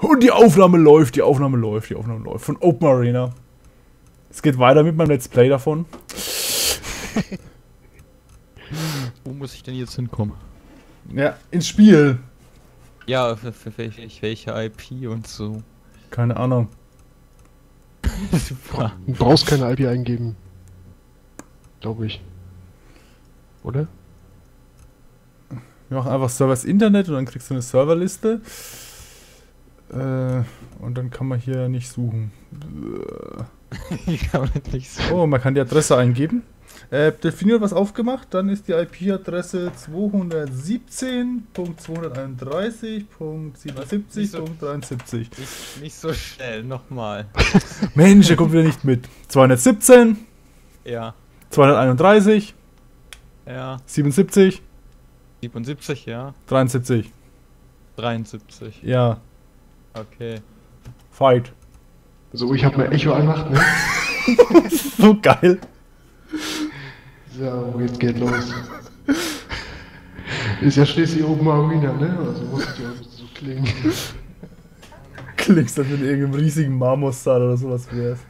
Und die Aufnahme läuft, die Aufnahme läuft, die Aufnahme läuft. Von Open Arena. Es geht weiter mit meinem Let's Play davon. Wo muss ich denn jetzt hinkommen? Ja, ins Spiel. Ja, für welche IP und so. Keine Ahnung. Super. Du brauchst keine IP eingeben. Glaube ich. Oder? Wir machen einfach Servers Internet und dann kriegst du eine Serverliste. Und dann kann man hier nicht suchen. Ich kann man nicht so. Oh, man kann die Adresse eingeben. Definiert was aufgemacht, dann ist die IP-Adresse 217.231.77.73. Nicht so schnell, nochmal. Mensch, der kommt wieder nicht mit. 217, Ja, 231, ja. 77, 77, ja. 73. 73. Ja, Okay. Fight. So, ich habe mir Echo angemacht, ne? So geil. So, jetzt geht los. Ist ja schließlich Open Arena, ne? Also muss es ja so klingen. Klingst, als wenn du in irgendeinem riesigen Marmorsaal oder sowas wärst.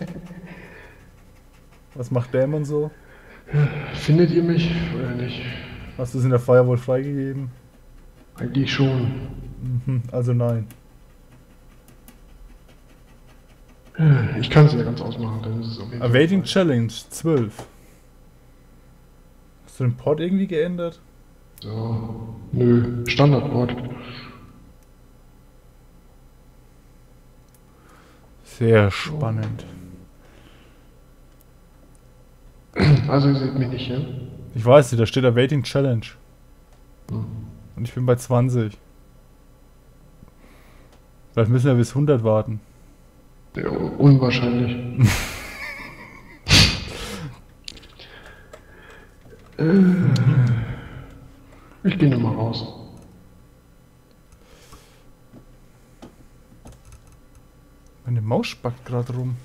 Was macht Dämon so? Findet ihr mich oder nicht? Hast du es in der Firewall freigegeben? Eigentlich schon. Mhm, also nein. Ich kann es ja ganz ausmachen, dann ist es auf jeden Fall. Awaiting Challenge 12. Hast du den Port irgendwie geändert? So. Nö, Standardwort. Sehr spannend. Also ihr seht mich nicht, ja? Ich weiß nicht, da steht Awaiting Challenge. Hm. Und ich bin bei 20. Vielleicht müssen wir bis 100 warten. Ja, unwahrscheinlich. Ich gehe nochmal raus. Meine Maus spackt gerade rum.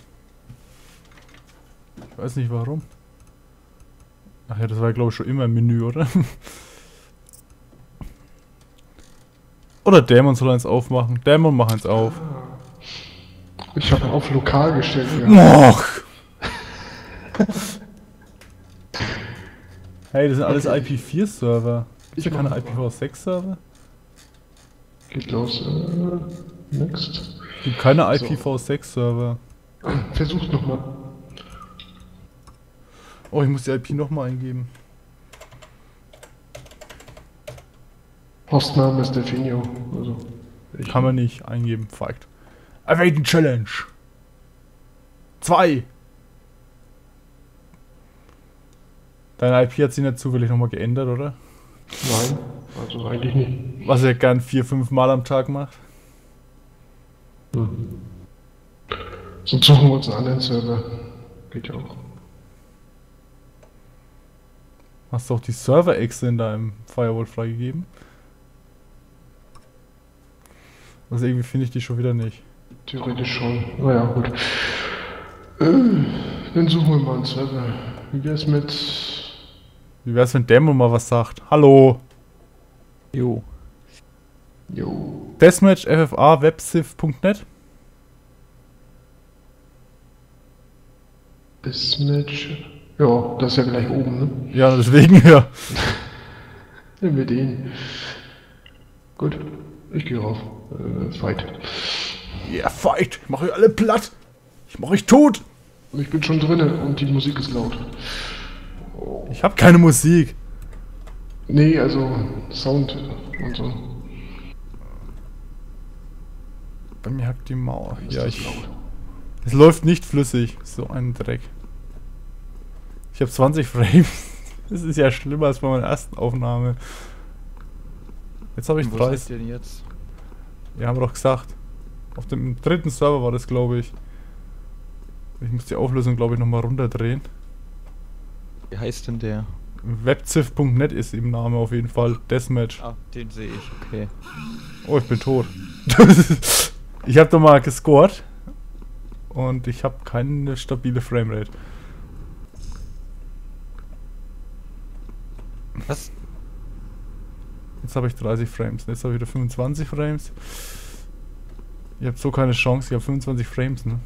Ich weiß nicht warum. Ach ja, das war glaube ich schon immer im Menü, oder? Oder Dämon soll eins aufmachen. Dämon, mach eins auf. Ich habe auf lokal gestellt. Ja. Och! Hey, das sind alles IP4-Server. Ist ja keine IPv6-Server? Geht los. Next. Gibt keine IPv6-Server. Versuch's nochmal. Oh, ich muss die IP nochmal eingeben. Hostname ist Definio. Also, Kann man nicht eingeben. Fakt. Awaiting Challenge. 2. Deine IP hat sich nicht zufällig nochmal geändert, oder? Nein, also eigentlich nicht. Was er gern 4-5 Mal am Tag macht. Sonst suchen wir uns einen anderen Server. Geht ja auch. Hast du auch die Server-Exe in deinem Firewall freigegeben? Also irgendwie finde ich die schon wieder nicht. Theoretisch schon. Naja, gut. Dann suchen wir mal einen Server. Wie wär's mit... Wie wär's, wenn Dämon mal was sagt? Hallo! Jo. Jo. Deathmatch FFA websif.net? Deathmatch. Ja, das ist ja gleich oben, ne? Ja, deswegen ja. Nehmen wir den. Gut, ich gehe rauf. Fight. Ja, fight! Ich mach euch alle platt! Ich mach euch tot! Ich bin schon drinne und die Musik ist laut. Ich hab keine Musik. Nee, also Sound und so. Bei mir hackt die Mauer. Ist Ja, das ich... laut? Es läuft nicht flüssig. So ein Dreck. Ich habe 20 Frames. Das ist ja schlimmer als bei meiner ersten Aufnahme. Jetzt habe ich Wo 30. seid ihr denn jetzt? Ja, haben wir doch gesagt. Auf dem dritten Server war das, glaube ich. Ich muss die Auflösung, glaube ich, nochmal runterdrehen. Wie heißt denn der? Webziff.net ist im Name auf jeden Fall. Deathmatch. Ah, den sehe ich, okay. Oh, ich bin tot. Ich habe doch mal gescored. Und ich habe keine stabile Framerate. Was? Jetzt habe ich 30 Frames. Jetzt habe ich wieder 25 Frames. Ihr habt so keine Chance, ich habe 25 Frames, ne?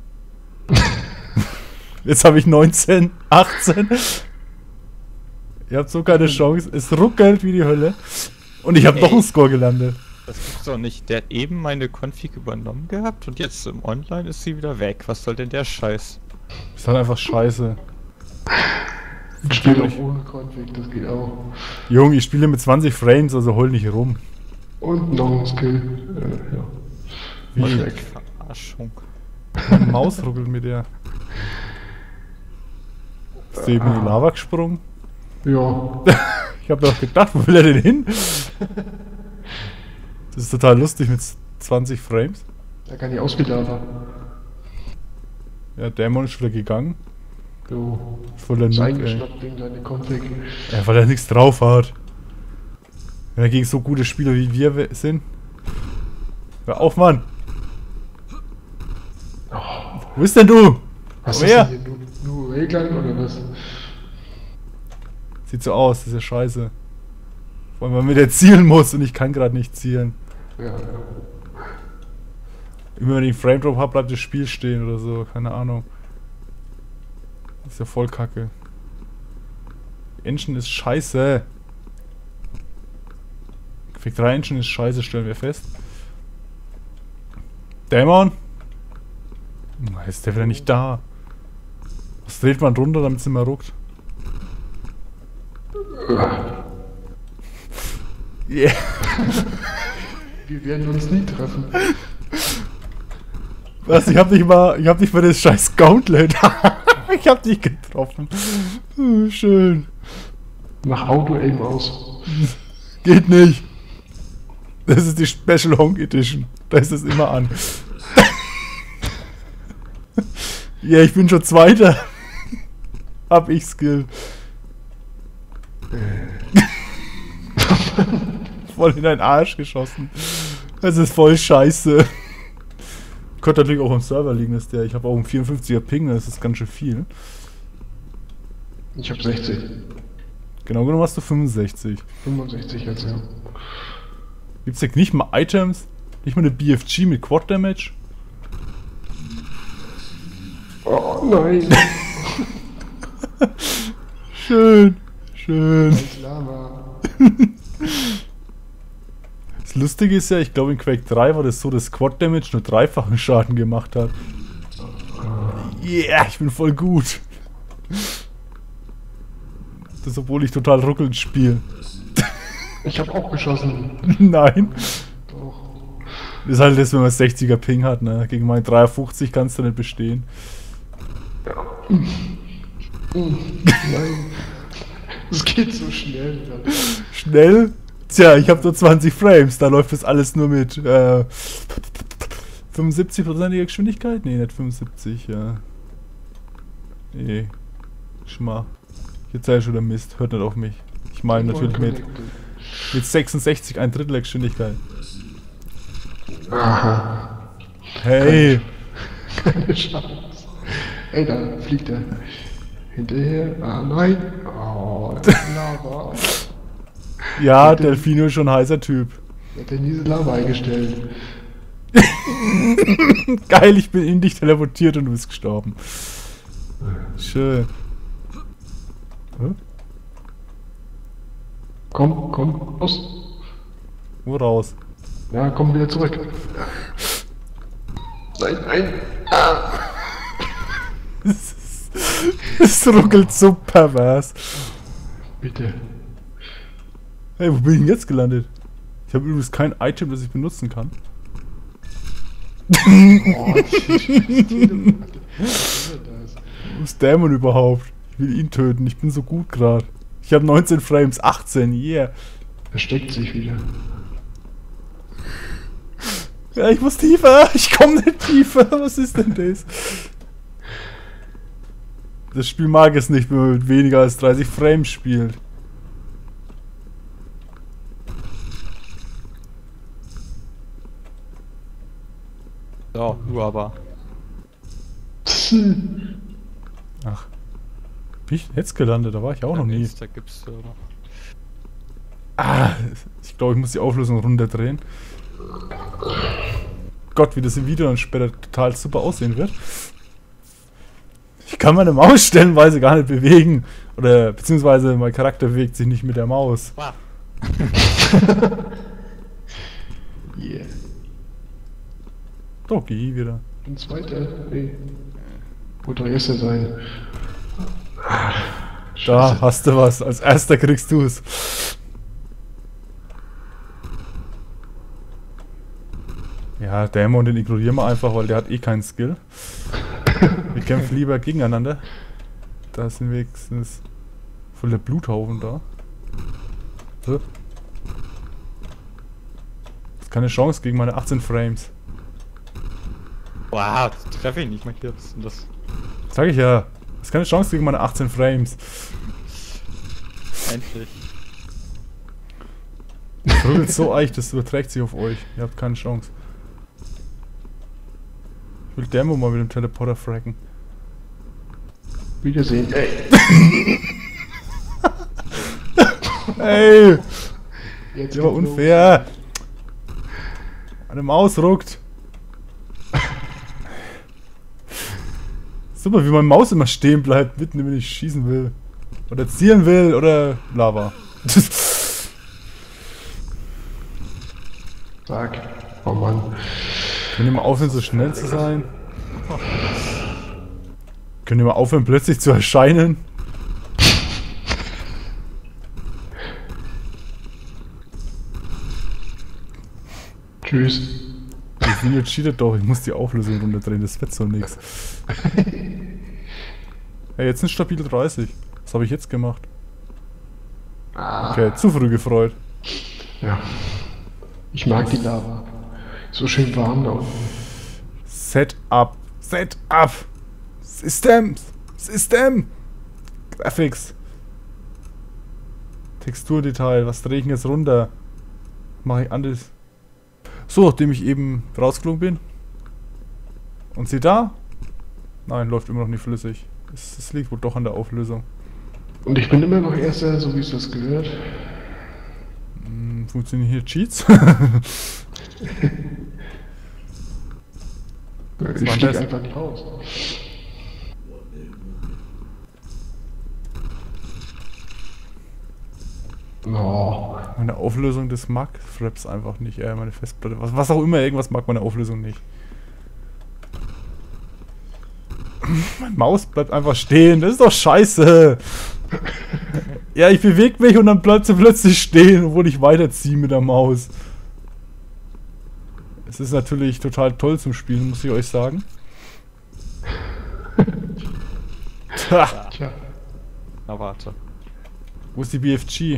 Jetzt habe ich 19, 18. Ihr habt so keine Chance. Es ruckelt wie die Hölle. Und ich habe noch einen Score gelandet. Das gibt's doch nicht. Der hat eben meine Config übernommen gehabt und jetzt im Online ist sie wieder weg. Was soll denn der Scheiß? Ist halt einfach scheiße. Ich spiele auch ohne Config, das geht auch. Junge, ich spiele mit 20 Frames, also heul nicht rum. Und noch ein Skill. Ja. Wie? Weg. Verarschung. Meine Maus ruckelt mit der. Ist der eben in die Lava gesprungen? Ja. Ich habe doch gedacht, wo will er denn hin? Das ist total lustig mit 20 Frames. Da kann ich ausgelagert. Ja, Dämon ist wieder gegangen. So. Voll der Ist Noob, ey. eingeschnappt wegen deiner Config. Ja, weil er nichts drauf hat. Wenn er gegen so gute Spieler wie wir sind. Hör auf, Mann! Wo bist denn du? Was Komm ist her! denn hier? Nur Regeln oder was? Sieht so aus, das ist ja scheiße. Vor allem, weil man wieder zielen muss und ich kann gerade nicht zielen. Ja. Immer wenn ich einen Frame Drop habe, bleibt das Spiel stehen oder so, keine Ahnung. Das ist ja voll kacke. Die Engine ist scheiße. Quake 3 Engine ist scheiße, stellen wir fest. Dämon? Jetzt ist der wieder nicht da. Was dreht man runter, damit es immer ruckt? Yeah. Wir werden uns nie treffen. Was? Ich hab nicht mal das scheiß Gauntlet. Ich hab dich getroffen. Schön. Mach Auto-Aim aus. Geht nicht. Das ist die Special Honk Edition. Da ist es immer an. Ja, ich bin schon Zweiter. Hab ich Skill. Voll in deinen Arsch geschossen. Das ist voll scheiße. Könnte natürlich auch am Server liegen, dass der. Ich habe auch einen 54er Ping, das ist ganz schön viel. Ich hab 60. Genau genommen hast du 65. 65 jetzt, ja. Gibt's ja nicht mal Items? Nicht mal eine BFG mit Quad Damage? Oh nein! Schön. Schön. Das Lava. Das Lustige ist ja, ich glaube in Quake 3 war das so, dass Quad Damage nur dreifachen Schaden gemacht hat. Yeah, ich bin voll gut. Das obwohl ich total ruckelnd spiele. Ich hab auch geschossen. Nein. Doch. Das ist halt das, wenn man 60er Ping hat, ne? Gegen meinen 53 kannst du nicht bestehen. Nein. Es geht so schnell. Schnell? Tja, ich habe nur 20 Frames, da läuft das alles nur mit 75%iger Geschwindigkeit? Nee, nicht 75, ja. Nee. Schma. Jetzt sei schon der Mist, hört nicht auf mich. Ich meine natürlich mit 66 ein Drittel der Geschwindigkeit. Aha. Hey! Keine Chance. Ey, da fliegt er. Hinterher. Ah, nein. Oh, Lava. Ja, Delfino ist schon ein heißer Typ. Hat er diese Lava eingestellt? Geil, ich bin in dich teleportiert und du bist gestorben. Schön. Hä? Komm, los. Wo raus? Ja, komm wieder zurück. Nein. Es ruckelt so pervers. Bitte. Hey, wo bin ich denn jetzt gelandet? Ich habe übrigens kein Item, das ich benutzen kann. Oh, Wo ist Dämon überhaupt? Ich will ihn töten, ich bin so gut gerade. Ich habe 19 Frames, 18, yeah. Versteckt sich wieder. Ja, ich muss tiefer, ich komme nicht tiefer. Was ist denn das? Das Spiel mag es nicht, wenn man mit weniger als 30 Frames spielt. So, du aber. Ach. Bin ich jetzt gelandet? Da war ich auch noch nie. Da gibt's noch. Ah, ich glaube, ich muss die Auflösung runterdrehen. Gott, wie das im Video dann später total super aussehen wird. Ich kann meine Maus stellenweise gar nicht bewegen. Oder beziehungsweise mein Charakter bewegt sich nicht mit der Maus. Wow. Yeah. Doch, geh wieder. Ein zweiter? Nee. Wollte doch erster sein. Da hast du was. Als erster kriegst du es. Ja, Dämon, den ignorieren wir einfach, weil der hat eh keinen Skill. Wir kämpfen lieber gegeneinander. Da sind wenigstens voll der Bluthaufen da. So. Das ist keine Chance gegen meine 18 Frames. Wow, das treffe ich nicht mal hier. Was ist denn das? Sag ich ja. Das ist keine Chance gegen meine 18 Frames. Endlich. Das rubbelt so eich, das überträgt sich auf euch. Ihr habt keine Chance. Ich will Demo mal mit dem Teleporter fracken. Wiedersehen. Ey. Ey! Jetzt Der war geht's unfair! Meine Maus ruckt! Super, wie meine Maus immer stehen bleibt, mitten wenn ich schießen will. Oder zielen will, oder Lava. los. Sag. Oh Mann. Können ihr mal aufhören, so schnell zu sein? Können ihr mal aufhören, plötzlich zu erscheinen? Tschüss. Das Video cheatet doch, ich muss die Auflösung runterdrehen, das wird so nix. Hey, jetzt sind stabil 30. Was habe ich jetzt gemacht? Okay, zu früh gefreut. Ja. Ich mag die Lava. So schön warm da unten. Setup. Setup. Systems. System. Graphics. Texturdetail. Was drehe ich denn jetzt runter? Mache ich anders. So, nachdem ich eben rausgeflogen bin. Und sie da? Nein, läuft immer noch nicht flüssig. Es liegt wohl doch an der Auflösung. Und ich bin immer noch Erster, so wie es das gehört. Funktionieren hier Cheats? Ich war stieg das? einfach nicht raus. Oh. Meine Auflösung des mag Fraps einfach nicht, meine Festplatte. Was auch immer, irgendwas mag meine Auflösung nicht. Mein Maus bleibt einfach stehen, das ist doch scheiße. Ja, ich bewege mich und dann bleibt sie plötzlich stehen, obwohl ich weiterziehe mit der Maus. Es ist natürlich total toll zum Spielen, muss ich euch sagen. Tja, Tja. Na warte. wo ist die BFG?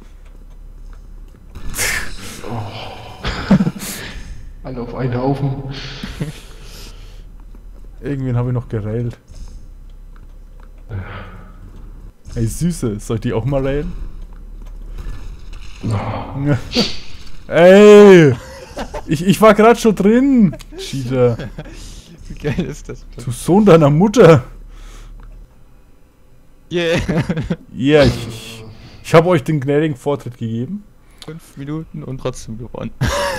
Alle auf einen Haufen. Irgendwen habe ich noch gerailt. Ey, Süße, soll ich die auch mal railen? Ey! Ich war gerade schon drin! Cheater. Wie geil ist das? Du Sohn deiner Mutter! Yeah! Ja, yeah, ich habe euch den gnädigen Vortritt gegeben. 5 Minuten und trotzdem gewonnen.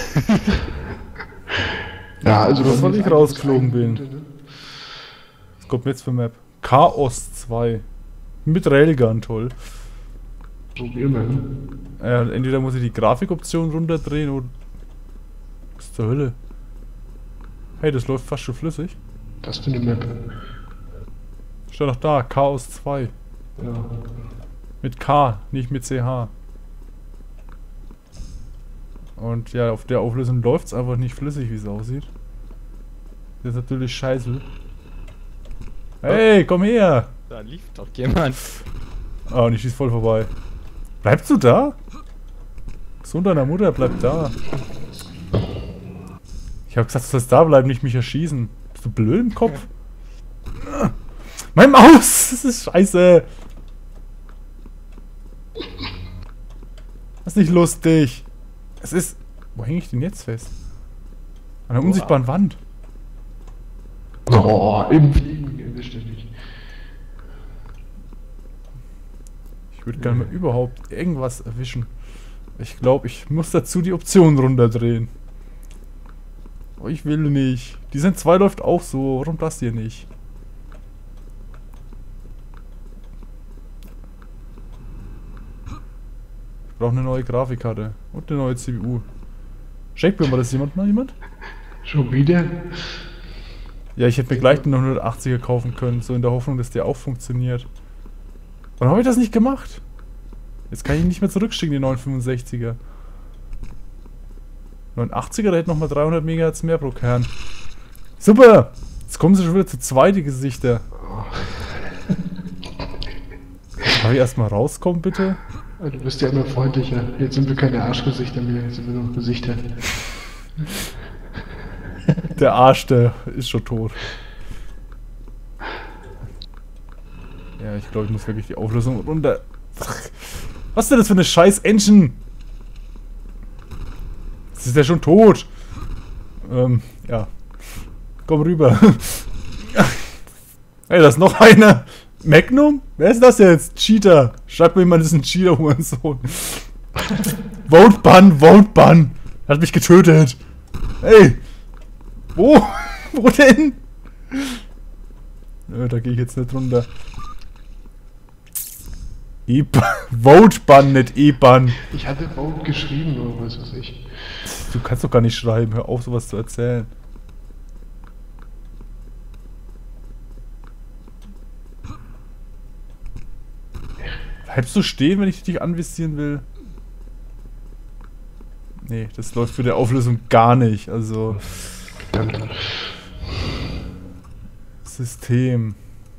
Ja, also Das, weil ich ist rausgeflogen bin. Minute, ne? Was kommt jetzt für Map? Chaos 2. Mit Railgun, toll. So wie immer. Ne? Entweder muss ich die Grafikoption runterdrehen oder... Was zur Hölle? Hey, das läuft fast schon flüssig. Das für eine Map. Steht doch da, Chaos 2. Ja. Mit K, nicht mit CH. Und ja, auf der Auflösung läuft es einfach nicht flüssig, wie es aussieht. Das ist natürlich scheiße. Hey, komm her! Da lief doch jemand. Ah, und ich schieß voll vorbei. Bleibst du da? Sohn deiner Mutter, bleib da. Ich hab gesagt, du sollst da bleiben, nicht mich erschießen. Bist du blöd im Kopf? Mein Maus! Das ist scheiße! Das ist nicht lustig. Es ist... Wo hänge ich denn jetzt fest? An der unsichtbaren Wand. Oh, im Fliegen erwischt er nicht. Ich würde gerne mal überhaupt irgendwas erwischen. Ich glaube, ich muss dazu die Option runterdrehen. Oh, ich will nicht. Die Zen 2 läuft auch so. Warum das hier nicht? Ich brauche eine neue Grafikkarte. Und eine neue CPU. Schenkt mir mal das jemand mal jemand? Schon wieder? Ja, ich hätte mir gleich den 180er kaufen können. So in der Hoffnung, dass der auch funktioniert. Warum habe ich das nicht gemacht? Jetzt kann ich ihn nicht mehr zurückschicken, die 965er. 89er, der hätte nochmal 300 MHz mehr pro Kern. Super! Jetzt kommen sie schon wieder zu zweite Gesichter. Darf ich erstmal rauskommen, bitte? Du bist ja immer freundlicher. Jetzt sind wir keine Arschgesichter mehr, jetzt sind wir nur Gesichter. Der Arsch, der ist schon tot. Ja, ich glaube, ich muss wirklich die Auflösung runter. Was ist denn das für eine scheiß Engine? Das ist ja schon tot. Ja. Komm rüber. Hey, da ist noch einer. Magnum? Wer ist das jetzt? Cheater. Schreibt mir jemand, das ist ein Cheater, Hurensohn. Vote Ban, Vote Ban. Er hat mich getötet. Hey. Wo? Wo denn? Nö, da gehe ich jetzt nicht runter. Vote Ban, nicht E-Ban. Ich hatte Vote geschrieben oder was weiß ich. Du kannst doch gar nicht schreiben. Hör auf, sowas zu erzählen. Bleibst du stehen, wenn ich dich anvisieren will? Nee, das läuft für die Auflösung gar nicht. Also. Verdammt. System.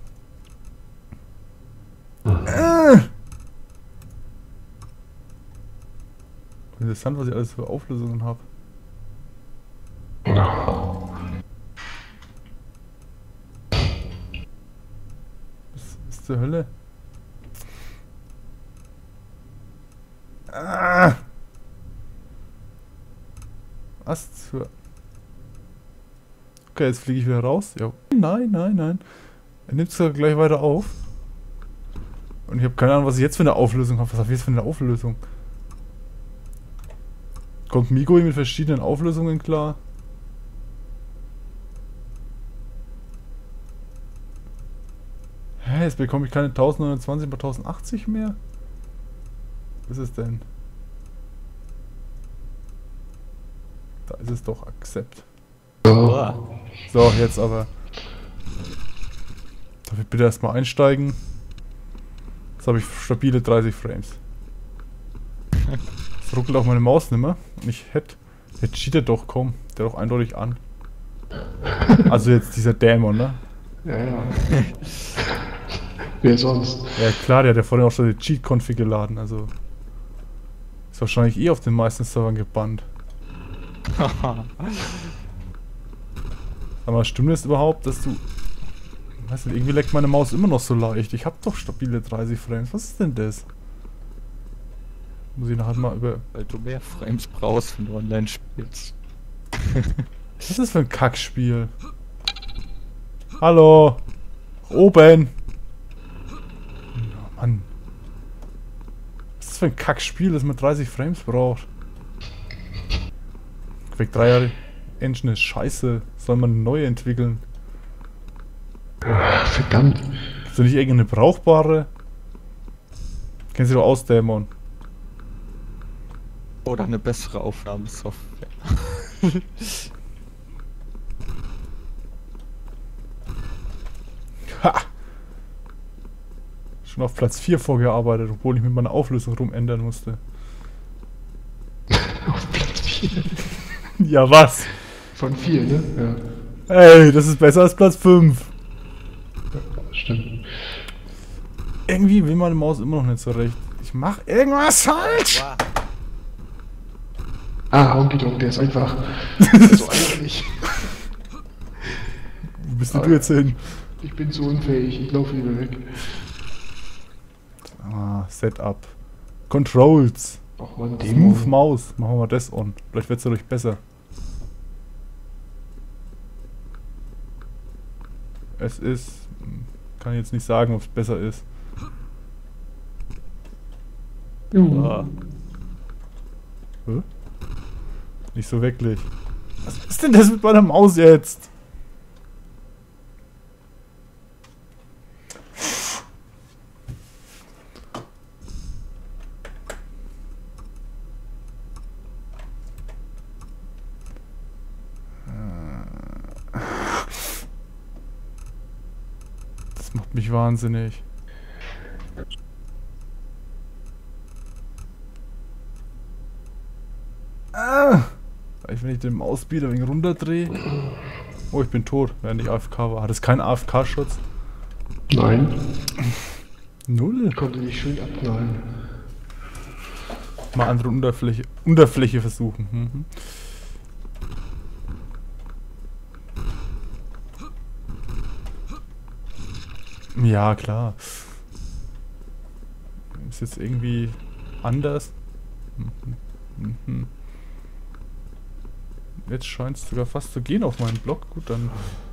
Interessant, was ich alles für Auflösungen habe. Was ist zur Hölle? Was zur... Okay, jetzt fliege ich wieder raus. Ja. Nein, nein, nein. Er nimmt es gleich weiter auf. Und ich habe keine Ahnung, was ich jetzt für eine Auflösung habe. Was habe ich jetzt für eine Auflösung? Kommt Migo mit verschiedenen Auflösungen klar? Hä, jetzt bekomme ich keine 1029 bei 1080 mehr? Was ist es denn? Da ist es doch Accept. So, jetzt aber. Darf ich bitte erstmal einsteigen? Jetzt habe ich stabile 30 Frames. Jetzt ruckelt auch meine Maus nimmer. Und ich hätte... Der cheatet doch, komm. Der doch eindeutig an. Also jetzt dieser Dämon, ne? Ja, ja. Wer sonst? Ja klar, der hat ja vorhin auch schon die Cheat-Config geladen, also... Ist wahrscheinlich eh auf den meisten Servern gebannt. Aber stimmt es überhaupt, dass du... Weißt du, irgendwie leckt meine Maus immer noch so leicht. Ich hab doch stabile 30 Frames. Was ist denn das? Muss ich nachher mal über... Weil du mehr Frames brauchst, wenn du online spielst. Was ist das für ein Kackspiel? Hallo! Oben! Oh Mann. Was ist das für ein Kackspiel, das man 30 Frames braucht? Weg 3 Jahre Engine ist scheiße. Soll man neu entwickeln? Verdammt. Gibt's da nicht irgendeine brauchbare? Kennst du doch aus, Dämon. Oder eine bessere Aufnahmesoftware. Ha! Schon auf Platz 4 vorgearbeitet, obwohl ich mit meiner Auflösung rumändern musste. Auf Platz 4. Ja, was? Von 4, ne? Ja. Ey, das ist besser als Platz 5. Stimmt. Irgendwie will meine Maus immer noch nicht so recht. Ich mach irgendwas falsch! Ah, Honky Tonk, der ist einfach so eigentlich. Wo bist denn du jetzt hin? Ich bin zu unfähig, ich laufe lieber weg. Ah, Setup. Controls. Ach man, Smooth Maus. Machen wir mal das on. Vielleicht wird's dadurch besser. Es ist... Kann ich jetzt nicht sagen, ob es besser ist. Ja. Hä? Nicht so wirklich. Was ist ist denn das mit meiner Maus jetzt? Das macht mich wahnsinnig. Wenn ich den Mausspeeder ein wenig runterdrehe. Oh, ich bin tot, während ich AFK war. Hat es keinen AFK-Schutz? Nein. Null. Ich konnte dich schön abknallen. Mal andere Unterfläche versuchen. Ja, klar. Ist jetzt irgendwie anders. Jetzt scheint es sogar fast zu gehen auf meinen Block. Gut, dann